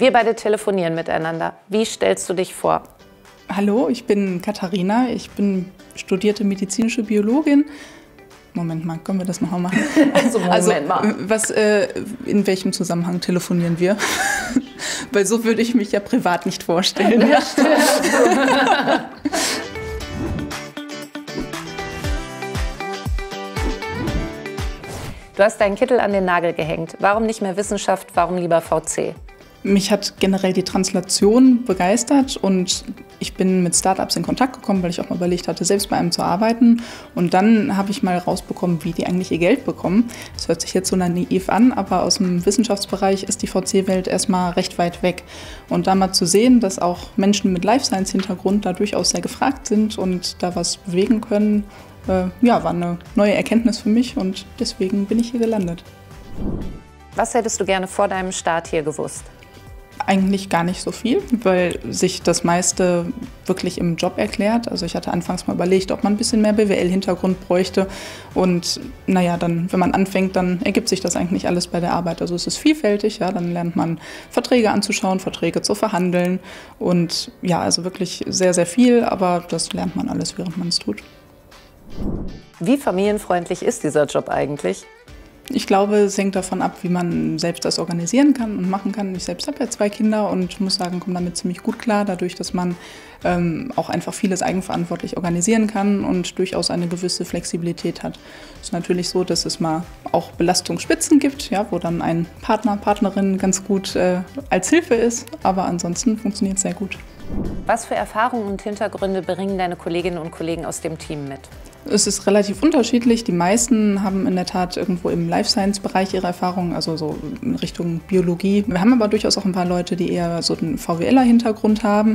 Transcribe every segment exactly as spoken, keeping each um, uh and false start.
Wir beide telefonieren miteinander. Wie stellst du dich vor? Hallo, ich bin Katharina. Ich bin studierte medizinische Biologin. Moment mal, können wir das noch mal machen? Also Moment also, mal. Was, äh, in welchem Zusammenhang telefonieren wir? Weil so würde ich mich ja privat nicht vorstellen. Ja, stimmt. Du hast deinen Kittel an den Nagel gehängt. Warum nicht mehr Wissenschaft, warum lieber V C? Mich hat generell die Translation begeistert und ich bin mit Startups in Kontakt gekommen, weil ich auch mal überlegt hatte, selbst bei einem zu arbeiten. Und dann habe ich mal rausbekommen, wie die eigentlich ihr Geld bekommen. Das hört sich jetzt so naiv an, aber aus dem Wissenschaftsbereich ist die V C-Welt erstmal recht weit weg. Und da mal zu sehen, dass auch Menschen mit Life-Science-Hintergrund da durchaus sehr gefragt sind und da was bewegen können, äh, ja, war eine neue Erkenntnis für mich und deswegen bin ich hier gelandet. Was hättest du gerne vor deinem Start hier gewusst? Eigentlich gar nicht so viel, weil sich das meiste wirklich im Job erklärt. Also ich hatte anfangs mal überlegt, ob man ein bisschen mehr B W L-Hintergrund bräuchte. Und naja, dann, wenn man anfängt, dann ergibt sich das eigentlich alles bei der Arbeit. Also es ist vielfältig, ja, dann lernt man Verträge anzuschauen, Verträge zu verhandeln. Und ja, also wirklich sehr, sehr viel, aber das lernt man alles, während man es tut. Wie familienfreundlich ist dieser Job eigentlich? Ich glaube, es hängt davon ab, wie man selbst das organisieren kann und machen kann. Ich selbst habe ja zwei Kinder und muss sagen, komme damit ziemlich gut klar, dadurch, dass man ähm, auch einfach vieles eigenverantwortlich organisieren kann und durchaus eine gewisse Flexibilität hat. Es ist natürlich so, dass es mal auch Belastungsspitzen gibt, ja, wo dann ein Partner, Partnerin ganz gut äh, als Hilfe ist, aber ansonsten funktioniert es sehr gut. Was für Erfahrungen und Hintergründe bringen deine Kolleginnen und Kollegen aus dem Team mit? Es ist relativ unterschiedlich. Die meisten haben in der Tat irgendwo im Life-Science-Bereich ihre Erfahrungen, also so in Richtung Biologie. Wir haben aber durchaus auch ein paar Leute, die eher so einen V W L-Hintergrund haben.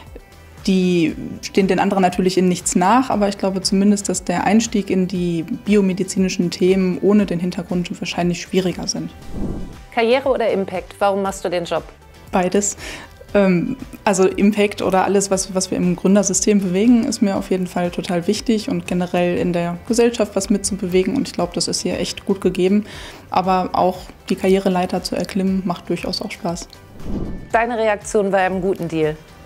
Die stehen den anderen natürlich in nichts nach, aber ich glaube zumindest, dass der Einstieg in die biomedizinischen Themen ohne den Hintergrund wahrscheinlich schwieriger sind. Karriere oder Impact? Warum machst du den Job? Beides. Also Impact oder alles, was, was wir im Gründersystem bewegen, ist mir auf jeden Fall total wichtig und generell in der Gesellschaft was mitzubewegen und ich glaube, das ist hier echt gut gegeben. Aber auch die Karriereleiter zu erklimmen, macht durchaus auch Spaß. Deine Reaktion bei einem guten Deal?